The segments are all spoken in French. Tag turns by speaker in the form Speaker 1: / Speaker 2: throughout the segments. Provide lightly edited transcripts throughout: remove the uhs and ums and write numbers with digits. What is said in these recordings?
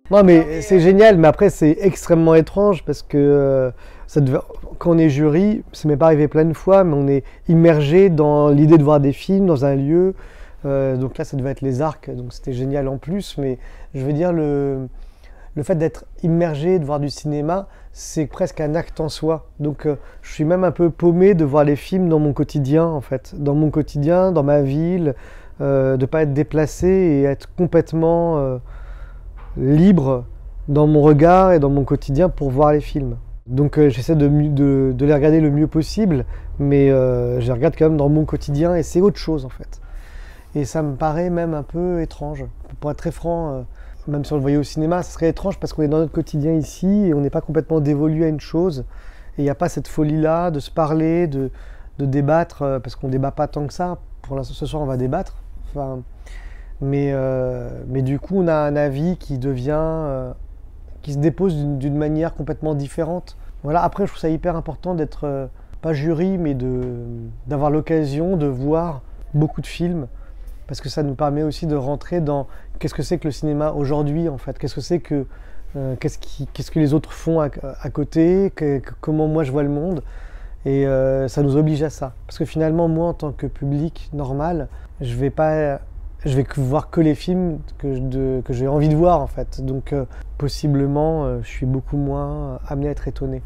Speaker 1: Non, mais c'est génial, mais après, c'est extrêmement étrange parce que quand on est jury, ça m'est pas arrivé plein de fois, mais on est immergé dans l'idée de voir des films dans un lieu. Donc là, ça devait être les Arcs, donc c'était génial en plus, mais je veux dire, le fait d'être immergé, de voir du cinéma, c'est presque un acte en soi. Donc je suis même un peu paumé de voir les films dans mon quotidien, en fait. Dans mon quotidien, dans ma ville, de ne pas être déplacé et être complètement libre dans mon regard et dans mon quotidien pour voir les films. Donc j'essaie de les regarder le mieux possible, mais je les regarde quand même dans mon quotidien et c'est autre chose en fait. Et ça me paraît même un peu étrange. Pour être très franc, même si on le voyait au cinéma, ça serait étrange parce qu'on est dans notre quotidien ici et on n'est pas complètement dévolu à une chose. Et il n'y a pas cette folie-là de se parler, de débattre, parce qu'on ne débat pas tant que ça. Pour l'instant, ce soir, on va débattre. Enfin, mais du coup, on a un avis qui qui se dépose d'une manière complètement différente. Voilà. Après, je trouve ça hyper important d'être, pas jury, mais d'avoir l'occasion de voir beaucoup de films. Parce que ça nous permet aussi de rentrer dans qu'est-ce que c'est que le cinéma aujourd'hui en fait, qu'est-ce que c'est que qu'est-ce que les autres font à côté, comment moi je vois le monde, et ça nous oblige à ça. Parce que finalement moi en tant que public normal, je vais voir que les films que j'ai envie de voir en fait, donc possiblement je suis beaucoup moins amené à être étonné.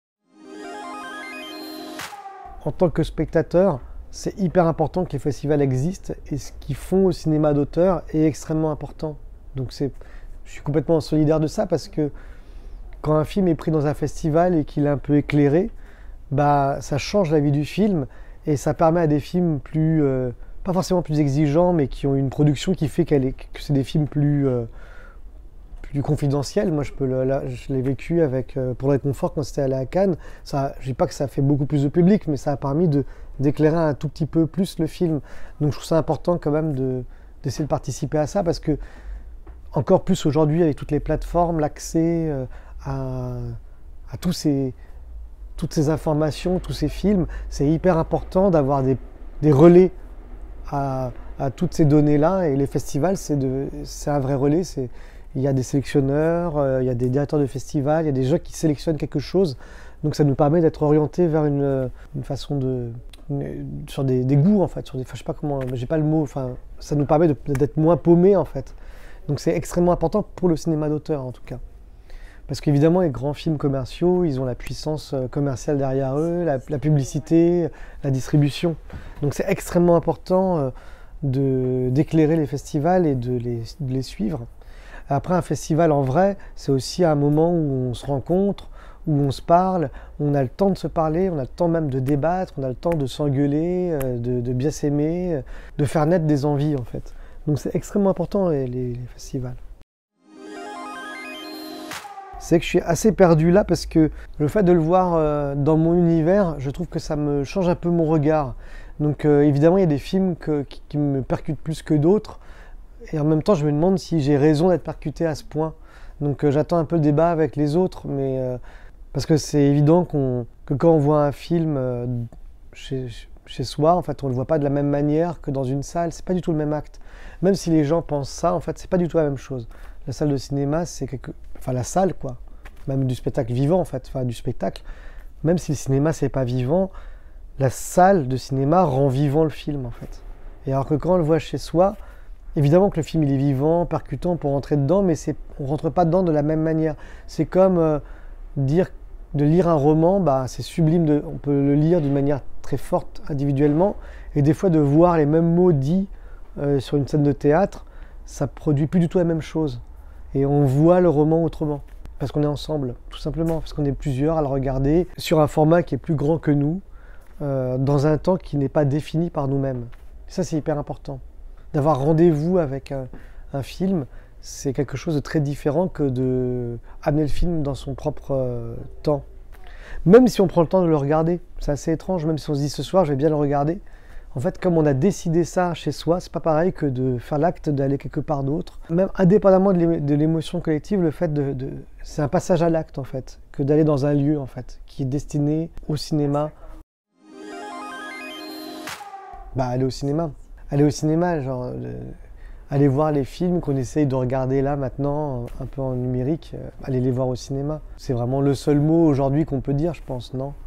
Speaker 1: En tant que spectateur, c'est hyper important que les festivals existent et ce qu'ils font au cinéma d'auteur est extrêmement important. Donc je suis complètement solidaire de ça parce que quand un film est pris dans un festival et qu'il est un peu éclairé, bah, ça change la vie du film et ça permet à des films pas forcément plus exigeants, mais qui ont une production qui fait que c'est des films plus confidentiels. Moi, je l'ai vécu pour le réconfort quand c'était allé à Cannes. Je dis pas que ça a fait beaucoup plus de public, mais ça a permis d'éclairer un tout petit peu plus le film. Donc je trouve ça important quand même d'essayer de participer à ça parce que encore plus aujourd'hui avec toutes les plateformes, l'accès à toutes ces informations, tous ces films, c'est hyper important d'avoir des relais à toutes ces données-là et les festivals c'est un vrai relais. Il y a des sélectionneurs, il y a des directeurs de festivals, il y a des gens qui sélectionnent quelque chose. Donc ça nous permet d'être orientés vers une façon sur des goûts en fait, je sais pas comment, j'ai pas le mot, enfin ça nous permet d'être moins paumés en fait. Donc c'est extrêmement important pour le cinéma d'auteur en tout cas. Parce qu'évidemment les grands films commerciaux, ils ont la puissance commerciale derrière eux, la publicité, la distribution. Donc c'est extrêmement important d'éclairer les festivals et de les suivre. Après un festival en vrai, c'est aussi un moment où on se rencontre, où on se parle, où on a le temps de se parler, on a le temps même de débattre, on a le temps de s'engueuler, de bien s'aimer, de faire naître des envies en fait. Donc c'est extrêmement important les festivals. C'est que je suis assez perdu là parce que le fait de le voir dans mon univers, je trouve que ça me change un peu mon regard. Donc évidemment il y a des films qui me percutent plus que d'autres et en même temps je me demande si j'ai raison d'être percuté à ce point. Donc j'attends un peu le débat avec les autres, mais parce que c'est évident que quand on voit un film chez soi, en fait, on ne le voit pas de la même manière que dans une salle. C'est pas du tout le même acte. Même si les gens pensent ça, en fait, c'est pas du tout la même chose. La salle de cinéma, enfin la salle, quoi. Même du spectacle vivant, en fait, enfin du spectacle. Même si le cinéma, c'est pas vivant, la salle de cinéma rend vivant le film, en fait. Et alors que quand on le voit chez soi, évidemment que le film, il est vivant, percutant pour rentrer dedans, mais on rentre pas dedans de la même manière. C'est comme de lire un roman, bah, c'est sublime, on peut le lire d'une manière très forte individuellement, et des fois de voir les mêmes mots dits sur une scène de théâtre, ça produit plus du tout la même chose. Et on voit le roman autrement, parce qu'on est ensemble, tout simplement, parce qu'on est plusieurs à le regarder sur un format qui est plus grand que nous, dans un temps qui n'est pas défini par nous-mêmes. Et ça, c'est hyper important. D'avoir rendez-vous avec un film, c'est quelque chose de très différent que d'amener le film dans son propre temps. Même si on prend le temps de le regarder, c'est assez étrange, même si on se dit ce soir je vais bien le regarder. En fait, comme on a décidé ça chez soi, c'est pas pareil que de faire l'acte d'aller quelque part d'autre. Même indépendamment de l'émotion collective, le fait c'est un passage à l'acte en fait, que d'aller dans un lieu en fait, qui est destiné au cinéma. Bah aller au cinéma. Aller au cinéma, genre allez voir les films qu'on essaye de regarder là maintenant, un peu en numérique, allez les voir au cinéma. C'est vraiment le seul mot aujourd'hui qu'on peut dire, je pense, non?